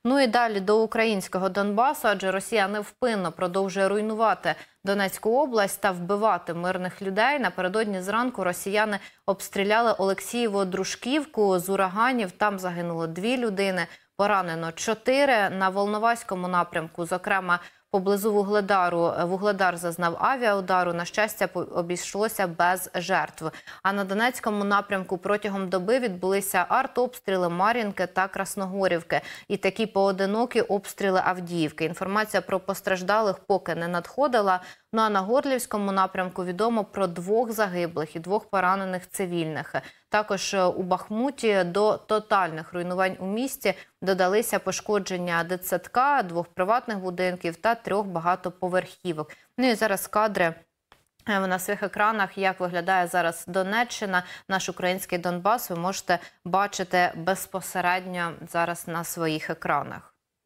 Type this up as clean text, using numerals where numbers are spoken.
Ну і далі до українського Донбасу, адже Росія невпинно продовжує руйнувати Донецьку область та вбивати мирних людей. Напередодні зранку росіяни обстріляли Олексієво-Дружківку з ураганів. Там загинуло 2 людини, поранено 4. На Волноваському напрямку, зокрема, поблизу Вугледару, Вугледар зазнав авіаудару. На щастя, обійшлося без жертв. А на Донецькому напрямку протягом доби відбулися артобстріли Мар'їнки та Красногорівки. І такі поодинокі обстріли Авдіївки. Інформація про постраждалих поки не надходила. Ну а на Горлівському напрямку відомо про 2 загиблих і 2 поранених цивільних. Також у Бахмуті до тотальних руйнувань у місті додалися пошкодження дитсадка, 2 приватних будинків та 3 багатоповерхівок. Ну і зараз кадри на своїх екранах, як виглядає зараз Донеччина, наш український Донбас, ви можете бачити безпосередньо зараз на своїх екранах.